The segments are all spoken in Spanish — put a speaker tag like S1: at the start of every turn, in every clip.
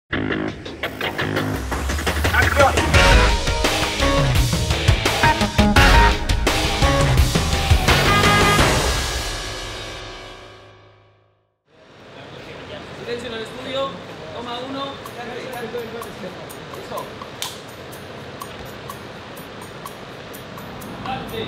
S1: ¡Acción!
S2: Silencio en el estudio. Toma 1. Listo. Dale.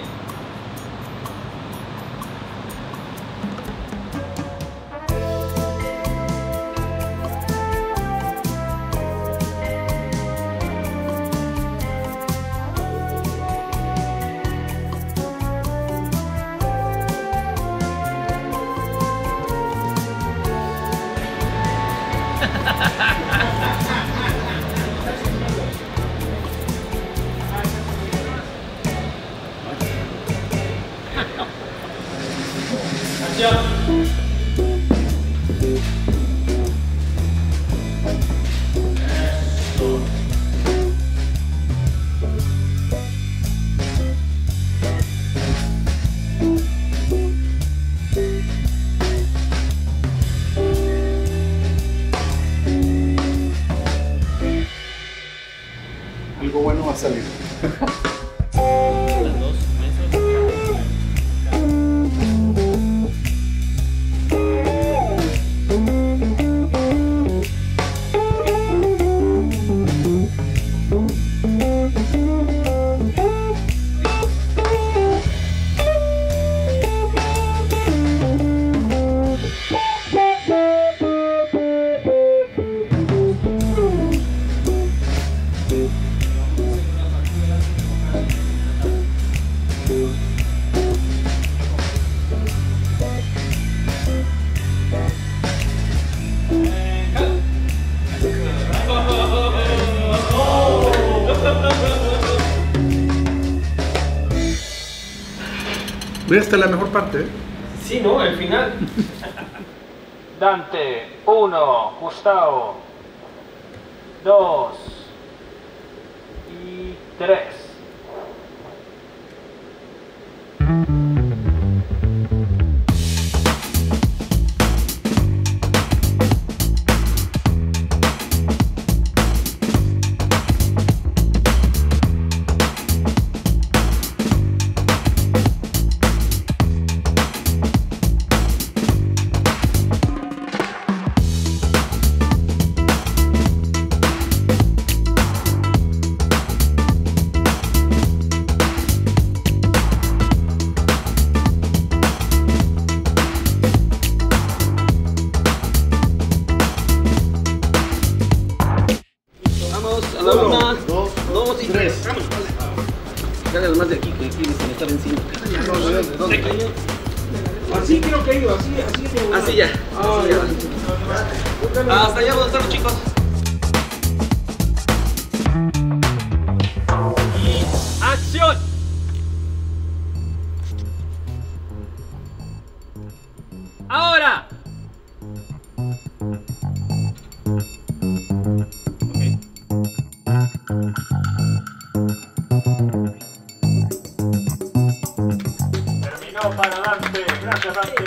S3: Algo bueno va a salir.
S2: Las dos mesas.
S3: Mira, esta es la mejor parte, ¿eh?
S2: Sí, ¿no? El final. Dante, 1, Gustavo, 2 y 3. A la 1, 2 y 3. Cállate más de aquí que aquí se me está encima.
S4: Así creo que iba, así.
S2: Así ya. Hasta allá donde están los chicos. Y ¡acción! ¡Ahora!
S1: Terminó para Dante. Gracias, Dante.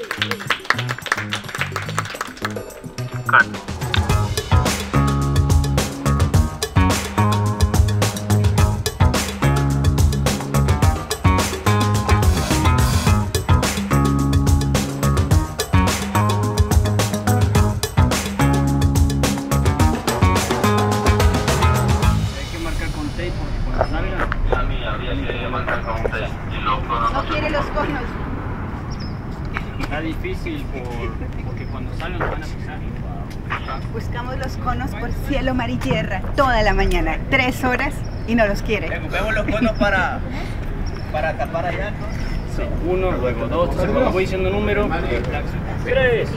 S5: No quiere los conos.
S2: Está difícil porque cuando salgan van a pisar.
S5: Buscamos los conos por cielo, mar y tierra toda la mañana, 3 horas y no los quiere.
S6: Recogemos los conos para tapar allá, ¿no?
S2: Sí, 1, luego 2, entonces cuando voy diciendo número, 3.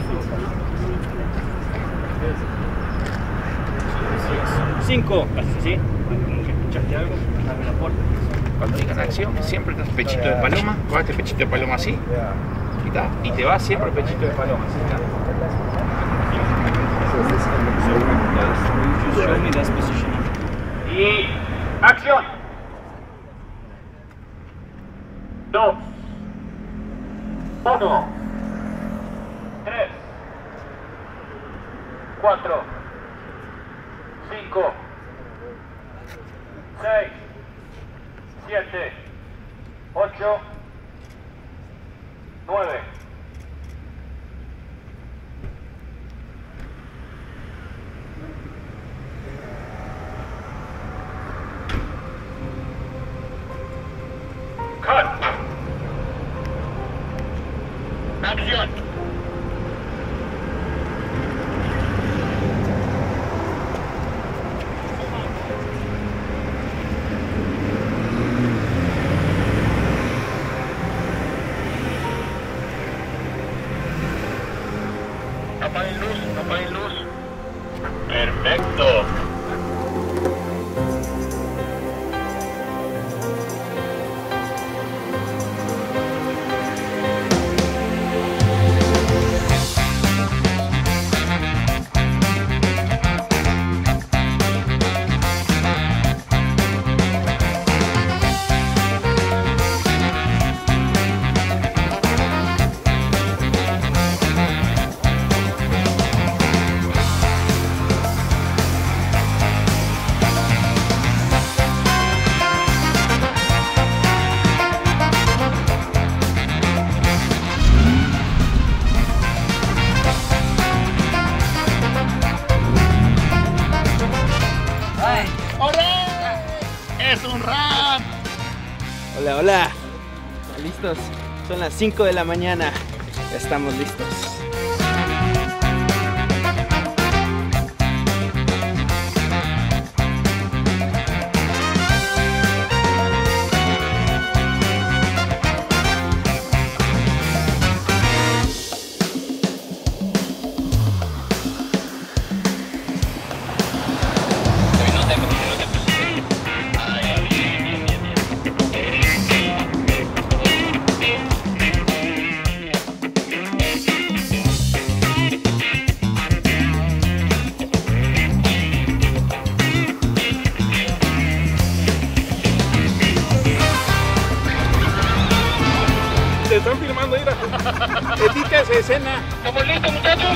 S2: 5, haces así, como que escuchaste algo, dame la puerta.
S6: Cuando digan acción, siempre das pechito de paloma, coges este pechito de paloma así, y te va siempre el pechito de paloma, así está.
S2: Show me that position.
S1: Y acción. 2, 1, 3, 4, 5, 6, 7, 8, 9. Cut. Acción. Apaguen luz, apaguen luz. Perfecto. ¡Es un rap!
S2: Hola, hola. ¿Listos? Son las 5 de la mañana. Ya estamos listos.
S4: Te están filmando, mira. Edita esa escena.
S1: ¿Estamos listos, muchachos?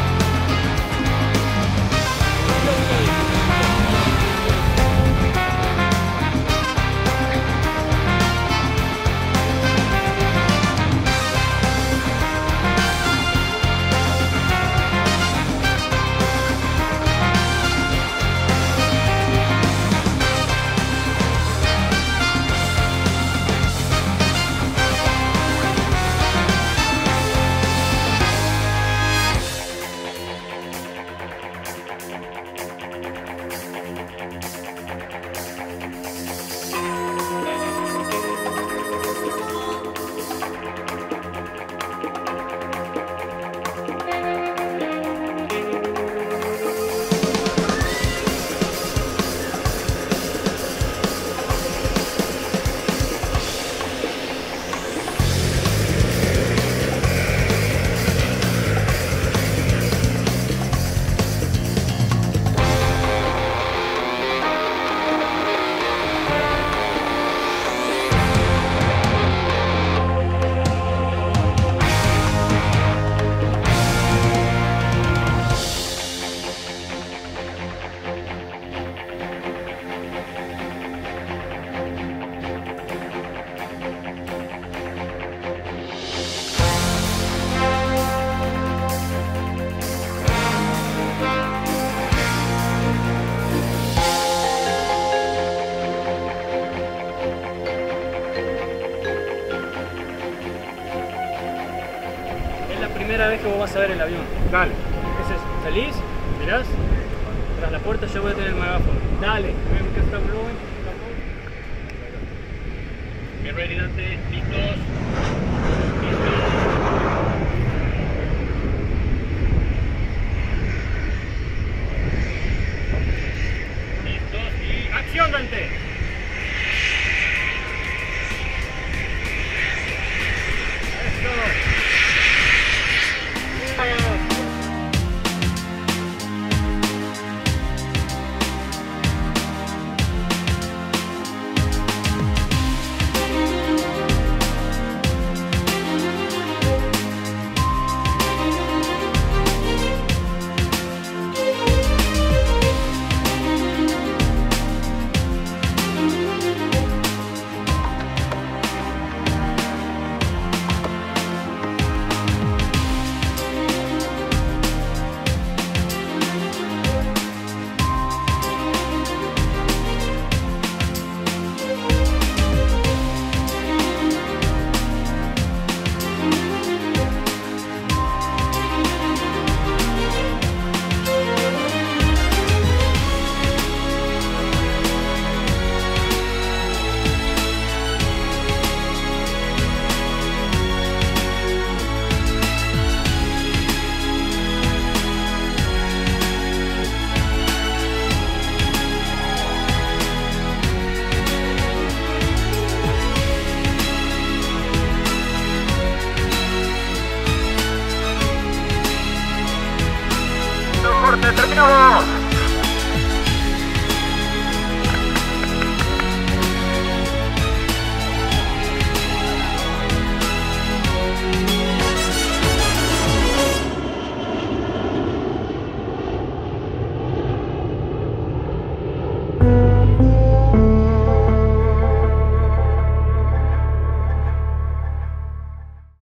S7: Primera vez que vos vas a ver el avión.
S4: Dale.
S7: Entonces, salís, mirás, tras la puerta yo voy a tener el megáfono. Dale, que está blowing.
S1: Get ready, Dante. Listos.
S7: Listos y acción, Dante.